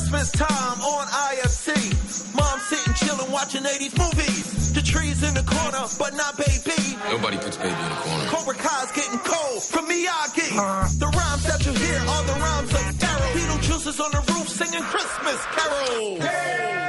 Christmas time on IFC. Mom sitting chilling watching 80s movies. The trees in the corner, but not baby. Nobody puts baby in the corner. Cobra Kai's getting cold from Miyagi. The rhymes that you hear are the rhymes of Pharaoh. Beetlejuice is on the roof singing Christmas carols. Hey!